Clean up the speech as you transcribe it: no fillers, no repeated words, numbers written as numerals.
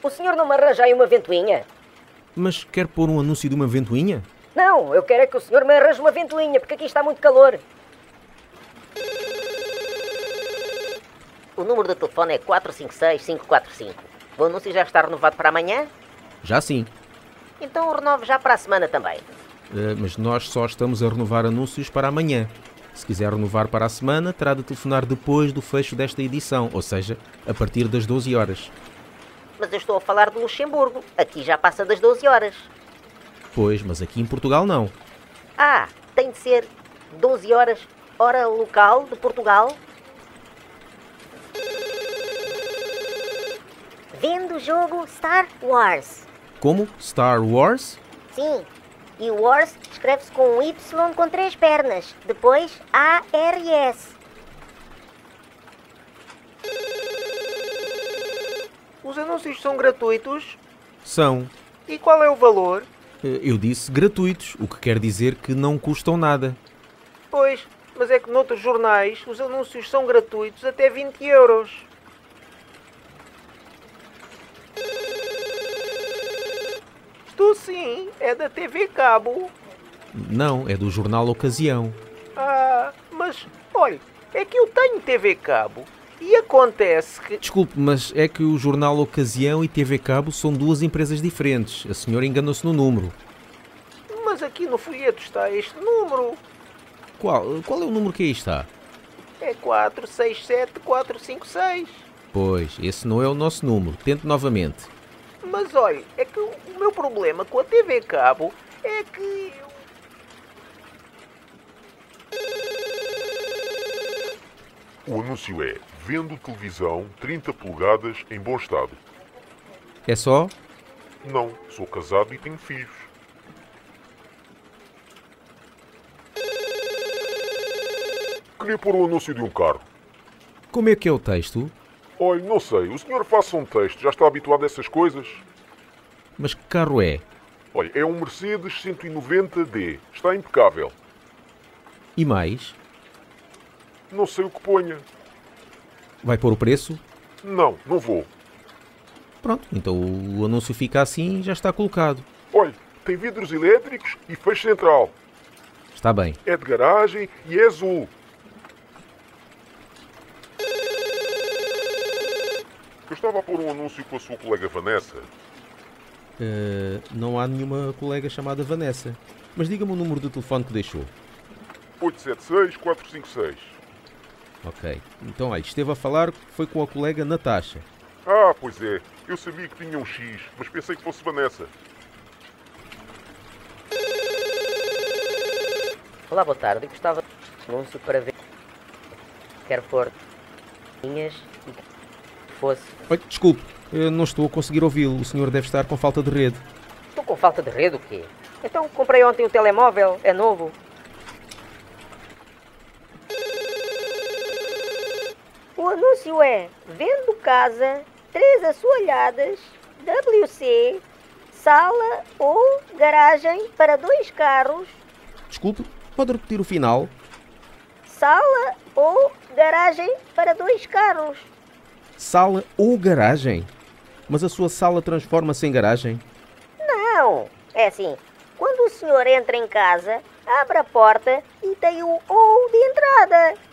O senhor não me arranja aí uma ventoinha? Mas quer pôr um anúncio de uma ventoinha? Não, eu quero é que o senhor me arranje uma ventoinha, porque aqui está muito calor. O número de telefone é 456-545. O anúncio já está renovado para amanhã? Já sim. Então renove já para a semana também. Mas nós só estamos a renovar anúncios para amanhã. Se quiser renovar para a semana, terá de telefonar depois do fecho desta edição, ou seja, a partir das 12 horas. Mas eu estou a falar de Luxemburgo. Aqui já passa das 12 horas. Pois, mas aqui em Portugal não. Ah, tem de ser 12 horas, hora local de Portugal. Vendo o jogo Star Wars. Como? Star Wars? Sim, e o Wars escreve-se com um Y com 3 pernas. Depois ARS. Os anúncios são gratuitos? São. E qual é o valor? Eu disse gratuitos, o que quer dizer que não custam nada. Pois, mas é que noutros jornais os anúncios são gratuitos até 20 euros. Estou sim, é da TV Cabo. Não, é do jornal Ocasião. Ah, mas, olha, é que eu tenho TV Cabo e acontece que... Desculpe, mas é que o jornal Ocasião e TV Cabo são duas empresas diferentes. A senhora enganou-se no número. Mas aqui no folheto está este número. Qual é o número que aí está? É 467456. Pois, esse não é o nosso número. Tente novamente. Mas olha, é que o meu problema com a TV Cabo é que... O anúncio é: vendo televisão 30 polegadas em bom estado. É só? Não, sou casado e tenho filhos. Queria pôr o anúncio de um carro. Como é que é o texto? Olha, não sei, o senhor faça um texto, já está habituado a essas coisas? Mas que carro é? Olha, é um Mercedes 190D, está impecável. E mais? Não sei o que ponha. Vai pôr o preço? Não, não vou. Pronto, então o anúncio fica assim e já está colocado. Olha, tem vidros elétricos e fecho central. Está bem. É de garagem e é azul. Eu estava a pôr um anúncio com a sua colega Vanessa. Não há nenhuma colega chamada Vanessa. Mas diga-me o número de telefone que deixou. 876-456. Ok. Então, olha, esteve a falar, foi com a colega Natasha. Ah, pois é. Eu sabia que tinha um X, mas pensei que fosse Vanessa. Olá, boa tarde. Eu gostava de um anúncio para ver. Quero pôr linhas e que fosse. Olha, desculpe, eu não estou a conseguir ouvi-lo. O senhor deve estar com falta de rede. Estou com falta de rede, o quê? Então comprei ontem um telemóvel, é novo. O anúncio é: vendo casa, 3 assoalhadas, WC, sala ou garagem para 2 carros, Desculpe, pode repetir o final? sala ou garagem para 2 carros. Sala ou garagem? Mas a sua sala transforma-se em garagem? Não, é assim, quando o senhor entra em casa, abre a porta e tem o ou de entrada.